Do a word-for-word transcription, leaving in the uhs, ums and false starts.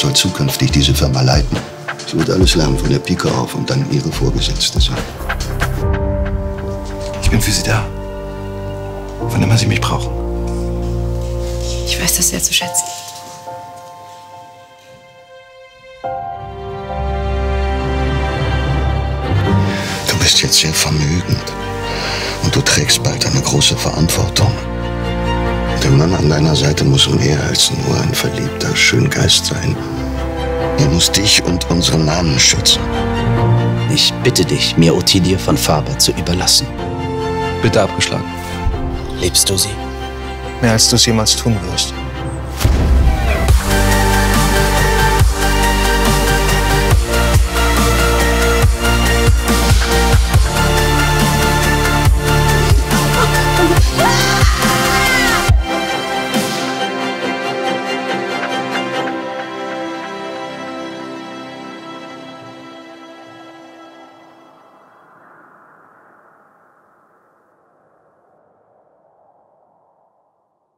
soll zukünftig diese Firma leiten. Sie wird alles lernen von der Pike auf und dann ihre Vorgesetzte sein. Ich bin für Sie da. Wann immer Sie mich brauchen. Ich weiß das sehr zu schätzen. Du bist jetzt sehr vermögend und du trägst bald eine große Verantwortung. Der Mann an deiner Seite muss mehr als nur ein verliebter Schöngeist sein. Er muss dich und unseren Namen schützen. Ich bitte dich, mir Ottilie von Faber zu überlassen. Bitte abgeschlagen. Liebst du sie? Mehr als du es jemals tun wirst.